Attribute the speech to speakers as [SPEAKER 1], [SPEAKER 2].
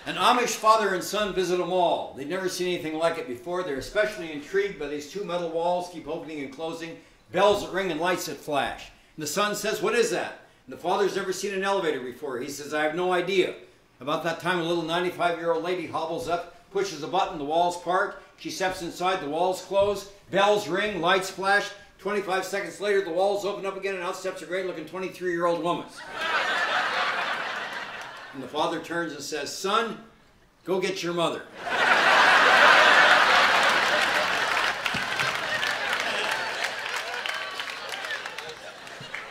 [SPEAKER 1] An Amish father and son visit a mall. They've never seen anything like it before. They're especially intrigued by these two metal walls keep opening and closing, bells that ring and lights that flash. And the son says, "What is that?" And the father's never seen an elevator before. He says, "I have no idea." About that time, a little 95-year-old lady hobbles up, pushes a button, the walls part. She steps inside, the walls close, bells ring, lights flash. 25 seconds later, the walls open up again, and out steps a great-looking 23-year-old woman. And the father turns and says, "Son, go get your mother."